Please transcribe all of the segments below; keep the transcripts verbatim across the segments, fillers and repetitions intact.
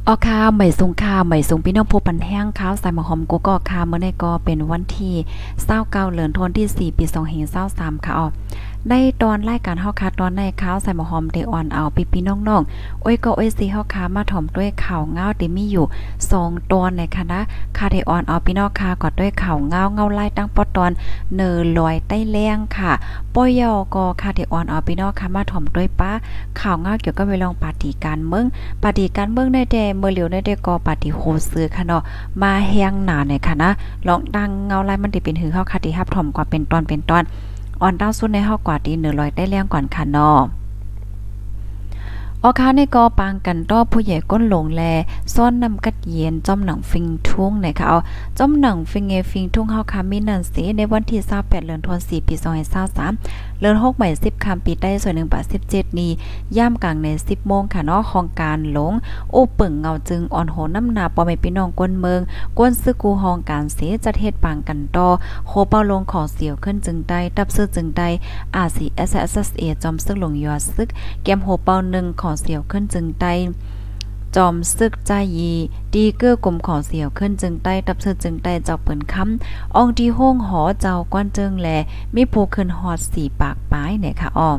ออค่ะใหม่สูงค่ะใหม่สูงพี่น้องผู้ปันแห้งข้าวใส่หมะหอมกูก็ค่ะเมื่อในก็เป็นวันที่เศร้าเก้าเดือนธันวาคมที่สี่ปีสองพันยี่สิบสามค่ะอ๋อได้ตอนรายการเฮาค่ะตอนในข้าวใส่หมะหอมเดออนเอาพี่ๆน้องๆโอ้ยก็โอ้ยสิเฮาค่ะมาถ่อมด้วยข่าวเงาที่มีอยู่สองตอนในคณะค่ะเดออนเอาพี่น้องค่ะกอดด้วยข่าวเงาเงาไล่ตั้งปอตอนเนอลอยใต้แรงค่ะป้อยยอก็ค่ะเดออนเอาพี่น้องค่ะมาถ่อมด้วยป้าข่าวเงาเกี่ยวกับเวลองปาร์ตี้การเมืองปาร์ตี้การเมืองในแดเมื่อเหลียวในเดก็ปาร์ตี้โฮซื้อค่ะเนาะมาแฮงหนาในค่ะนะลองดังเงาไล่มันสิเป็นหือเฮาค่ะที่รับถ่อมกว่าเป็นตอนเป็นตอนอ่อนดาวสุดในเฮากว่าตีหนึ่งร้อยได้แรงก่อนค่ะเนาะออคาในกอปางกันต้อผู้ใหญ่ก้นหลงแลซ่อนนำกัดเย็นจ้อมหนังฟิงทุ่งนะคะเอาจ้อมหนังฟิงเอฟิงทุ่งเฮาคามีนันสีในวันที่ยี่สิบแปดเดือนธันวาคมปีสองพันยี่สิบสามเดือนหกใหม่สิบคำปีใต้ส่วนหนึ่งบาทสิบเจ็ดนี้ย่ามกลางในสิบโมงค่ะเนาะของการหลงโอ้ปึ่งเงาจึงอ่อนโหน้ำนาปอแม่พี่น้องกวนเมืองกวนซึกูห้องการเสจัดเฮ็ดปางกันต่อโคเป้าลงขอเสียวขึ้นจึงได้ตับซื้อจึงได้อาซี เอส เอส เอส เอ จอมซึกหลงยอซึกแกมโหเป้าหนึ่งขอเสียวขึ้นจึงใต้จอมซึกใจยีดีเกื้อกลมขอเสียวขึ้นจึงใต้ตับเสื้อจึงใต้เจ้าเปิ้นค้ำอองที่ห้องหอเจ้ากวนเจิงแลมีผู้ขึ้นฮอดสี่ปากปลายเนี่ยค่ะอ้อ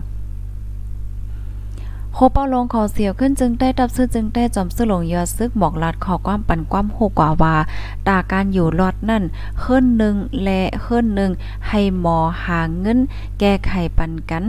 โคเป้าลงขอเสียวขึ้นจึงได้ตับซื้อจึงได้จอมซื้อหลงยอซึกหมอกลัดขอความปันความโหกว่าว่าตาการอยู่รอดนั่นเฮิรนหนึ่งและเฮิรนหนึ่งให้หมอหาเงินแก้ไขปันกัน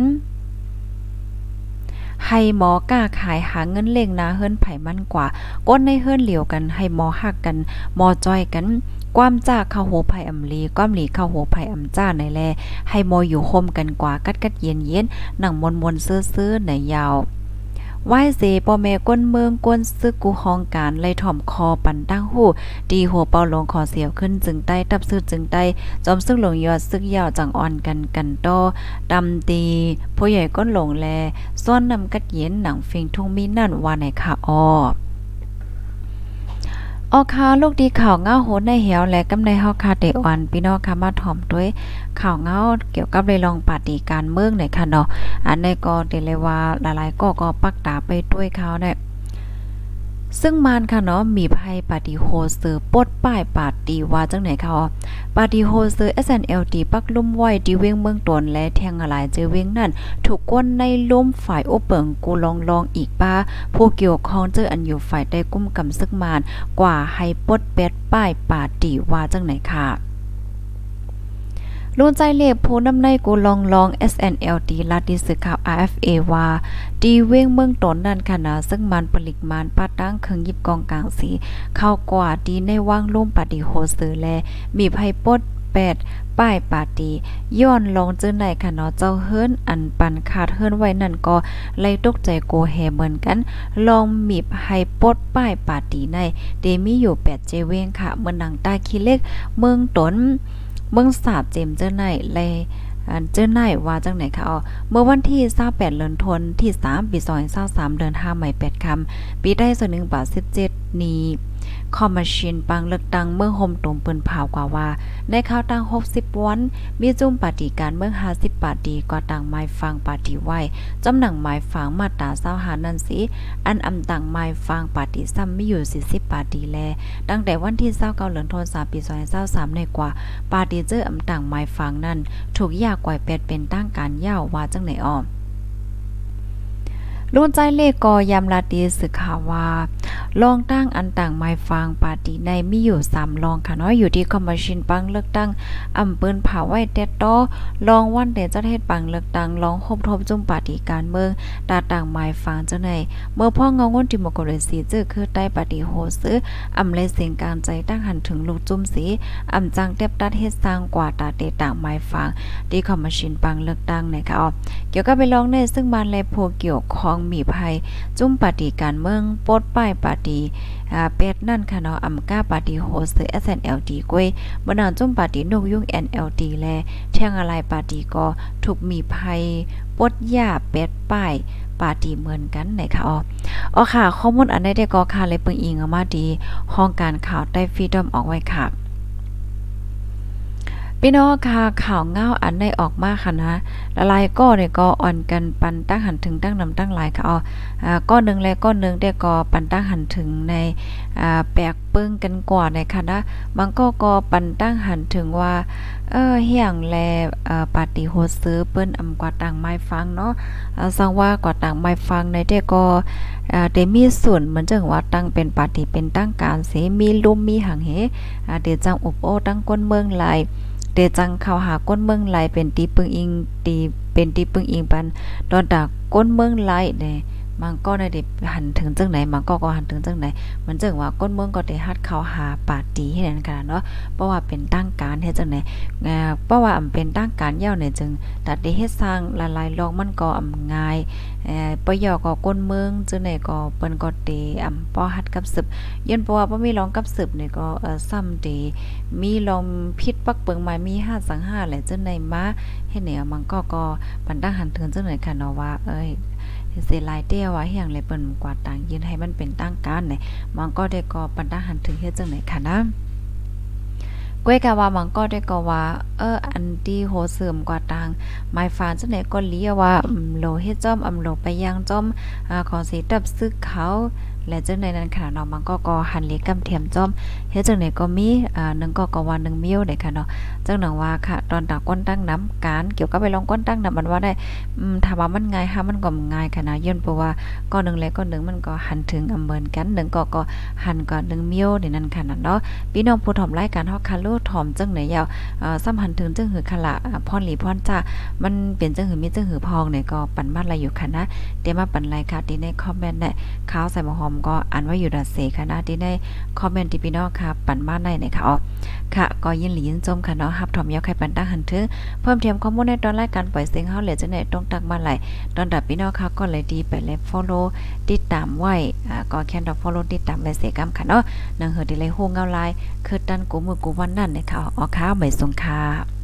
ให้หมอกล้าขายหาเงินเล่งนาเฮิรนไผมันกว่าก้นในเฮิรนเหลียวกันให้หมอฮักกันหมอจ้อยกันความจ้าเข้าโหไผอำลีความหลีเข้าโหไผอำจ้าในแลให้หมออยู่ห่มกันกว่ากัดกัดเย็นเย็นหนังมนมนซื้อๆในยาวไหว้เสป่อแม่ก้นเมืองก้นซึกกูห้องการไล่ถ่อมคอปันตั้งหูดีหัวเปาลงขอเสียวขึ้นจึงใต้ตับซื้อจึงใต้จอมซึกหลงยอดซึกยาวจังอ่อนกันกันต้อดำตีผู้ใหญ่ก้นหลงแลซ่อนนำกัดเย็นหนังฟิงทุ่งมีนั่นว่าในค่ะอ้อออคาลูกดีข่าวเงาโหดในเหี่ยวและกำในเฮาคาเตออนพี่น้องค่ะมาถ่อมด้วยข่าวเงาเกี่ยวกับเลยลองปาฏิการเมืองหน่อยค่ะเนาะอันในก็เดเลยว่าหลายๆก็ก็ปักตาไปด้วยข่าวเนี่ยซึ่งมานค่ะเนาะมีภัยปาฏิโฮเซอร์ปดป้ายปาฏิว่าจังไหนค่ะปาฏิโฮเซอร์ เอส เอ็น แอล ที ปักลุ่มไว้ดีเวงเมืองตนและแทงหลายเจอเวงนั่นถูกก้นในลุ่มฝ่ายโอเปิงกูลองลองอีกป้าผู้เกี่ยวข้องเจออันอยู่ฝ่ายใดกุ้มกำซึกมานกว่าให้ปดแปดป้ายปาฏิว่าจังไหนค่ะลุ้นใจเลขผู้นำในกูลองลอง เอส เอ็น แอล ที ลัดดิสึข่าว อาร์ เอฟ เอ ว่าดีเว้งเมืองตนนั่นค่ะนะซึ่งมันผลิตมานปาตั้งเครื่องยิบกองกลางสีเข้ากว่าดีในว่างลุ่มปฏิโฮซื้อแลมีภัยปดแปดป้ายปาตีย้อนลงจื้อไหนค่ะเนาะเจ้าเฮิรนอันปันขาดเฮิรนไว้นั่นก็ไล่ตกใจโกแฮเหมือนกันลองมีให้ปดป้ายปาตีในเดมีอยู่แปดเจเว้งค่ะเมืองหนังใต้ขี้เล็กเมืองตนเมืองสาบเจมเจ้าไหนแลอันเจ้าไหนว่าจังไหนคะอ๋อเมื่อวันที่ยี่สิบแปดเดือนธันวาคมที่สามปีสองพันยี่สิบสามเดือนห้าใหม่แปดคำปีได้ส่วนหนึ่งบาทสิบเจ็ดนี้คอมมาชินปังเลือกตั้งเมืองโฮมตรงปืนเผากว่าว่าในข่าวตั้งหกสิบวันมีจุ่มปฏิการเมืองห้าสิบปาฏิก็ต่างไม้ฟังปาฏิไว้จำหนังไม้ฟังมาตราเศร้าหานั่นสิอันอำต่างไม้ฟังปาฏิซ้ำมีอยู่สี่สิบปาฏิแลตั้งแต่วันที่ยี่สิบเก้าเดือนธันวาคมปีสองพันยี่สิบสามในกว่าปาฏิเจออำต่างไม้ฟังนั้นถูกยากกว่าแปดเป็นตั้งการยาวว่าจังไหนอ้อมรุ่นใจเลขกอยามลาตีสึกข่าวว่าลองตั้งอันต่างไม้ฟางปาร์ตี้ในมีอยู่สามลองค่ะเนาะอยู่ที่คอมมิชชั่นปังเลือกตั้งอำเปิ้นเผาไว้แต่ต้อลองวันเดจะเฮ็ดปังเลือกตั้งลองคบทบจุ่มปาร์ตี้การเมืองตาต่างไม้ฟางจังไหนเมื่อพ่อเงางนดิโมคราซีจื้อคือใต้ปาร์ตี้โฮซื้ออำเลยเสียงการใจตั้งหันถึงลูกจุ่มสีอำจังเต็บตัดเฮ็ดสร้างกว่าตาเตต่างไม้ฟางที่คอมมิชชั่นปังเลือกตั้งนะคะอ๋อเกี่ยวกับไปลองในซึ่งบ้านและผู้เกี่ยวข้องมีภัยจุ่มปาร์ตี้การเมืองปดป้ายปาร์ตี้อ่าเป็ดนั่นค่ะเนาะอำกาปาร์ตี้โฮสต์ เอส เอ็น แอล ที ก้วยบ่นานจุ่มปาร์ตี้นกยุง เอ็น แอล ที แลแท่งอะไรปาร์ตี้ก็ถูกมีภัยปดยาเป็ดป้ายปาร์ตี้เหมือนกันไหนค่ะอ๋ออ๋อค่ะข้อมูลอันใดได้ก็ค่ะเลยเปิงอิงออกมาดีห้องการข่าวใต้ฟรีดอมออกไว้ค่ะไปพี่น้องค่ะข่าวเงาอันได้ออกมาค่ะนะละลายก็เนี่ยก็อ่อนกันปันตั้งหันถึงตั้งนำตั้งหลายค่ะอ๋ออ่าก้อนหนึ่งและก้อนหนึ่งได้ก็ปันตั้งหันถึงในอ่าแปลกปึ้งกันกว่าในค่ะนะมันก็ก็ปันตั้งหันถึงว่าเออเฮียงแลเอ่อปาร์ตี้โฮสซื้อเปิ้นอำกว่าต่างไม้ฟังเนาะอ่าสังว่ากว่าต่างไม้ฟังในได้ก็อ่าได้มีส่วนเหมือนจังว่าตั้งเป็นปาร์ตี้เป็นตั้งการเสมีลุมมีหังเหอ่าเดี๋ยวจังอบโอ้ตั้งก้นเมืองหลายเดจังเข้าหาก้นเมืองไหลเป็นตีปึงอิงตีเป็นตีปึงอิงปันดอนดากก้นเมืองไหลเนี่ยมันก็ได้หันถึงจังไหนมันก็ก็หันถึงจังไหนมันจึงว่าก้นเมืองก็ได้ฮัดเข้าหาปาร์ตี้ให้นั่นกันเนาะเพราะว่าเป็นตั้งการเฮ็ดจังไหนเอ่อเพราะว่าอำเป็นตั้งการยาวเนี่ยจึงตัดได้เฮ็ดสร้างละลายลองมันก็อำง่ายเอ่อปยอก็ก้นเมืองจังไหนก็เปิ้นก็เตอำป้อฮัดกับสืบย้อนเพราะว่าบ่มีรองกับสืบนี่ก็เอ่อซ้ำเตมีลองพิษปักเปิงมามีห้าสังห้าแหละจังไหนมาเฮ็ดเนี่ยมันก็ก็ปันตั้งหันถึงจังไหนค่ะเนาะว่าเอ้ยเสียลายเตี้ยว่าเฮียงเลยเปิ้นกว่าต่างยืนให้มันเป็นตั้งการเนี่ยมันก็ได้ก็ปันตั้งหันถึงเฮ็ดจังไหนค่ะนะก้วยกะว่ามันก็ได้ก็ว่าเอออันที่โหเสริมกว่าต่างหมายฟานจังไหนก็เลียว่าอืมโลเฮ็ดจ้อมอำโลไปย่างจ้อมอ่าขอสิตับซึกเขาและจังในนั้นค่ะเนาะมันก็ก็หันเล็กกำเทียมจ้อมเฮ็ดจังไหนก็มีอ่าหนึ่งก็ก็ว่าหนึ่งมิ้วได้ค่ะเนาะจังหนังว่าค่ะตอนตาก้นตั้งน้ำการเกี่ยวกับไปลองก้นตั้งน้ำมันว่าได้อืมถ้าว่ามันง่ายค่ะมันก็ง่ายค่ะนะย้อนเพราะว่าก้อนหนึ่งและก้อนหนึ่งมันก็หันถึงอำเบินกันหนึ่งก็ก็หันก็หนึ่งมิ้วนี่นั่นค่ะเนาะพี่น้องผู้ถอมรายการเฮาค่ะโลถอมจังไหนยาวเอ่อซ้ำหันถึงจังหือค่ะละพรหลีพรจ้ามันเป็นจังหือมีจังหือพองเนี่ยก็ปันมาอะไรอยู่ค่ะนะเดี๋ยวมาปันไรค่ะที่ในคอมเมนต์เนี่ยข่าวใส่หมอหอมก็อ่านว่าอยู่ดาเซค่ะนะที่ในคอมเมนต์ที่พี่น้องค่ะปันมาในเนี่ยค่ะอ๋อค่ะก็ยินหลียินจมค่ะเนาะฮับถอมยาวใครปันตั้งหันถึงเพิ่มเติมข้อมูลในตอนรายการปล่อยเสียงเฮาเหลือจังไหนต้องตักมาไหลตอนดับพี่น้องค่ะก็เลยดีไปเลย follow ติดตามไว้อ่าก็แค่ดอก follow ติดตามไว้เสียกำค่ะเนาะนังเฮอดีเลยโฮงเงาลายคือดันกูมือกูวันนั่นเนี่ยค่ะอ๋อค่ะไม่สงค่ะ